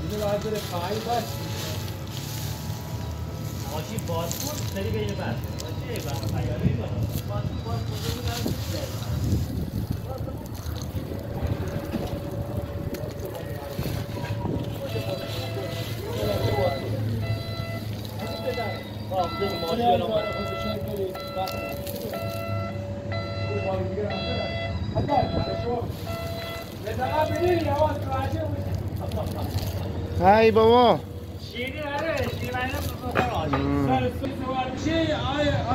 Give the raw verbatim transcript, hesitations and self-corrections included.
اینو باید بره پای باش ماشی باز کن سری به یه بر ماشی بر خیالی بالا ماشی باز کن ای بابا شیری آره شیری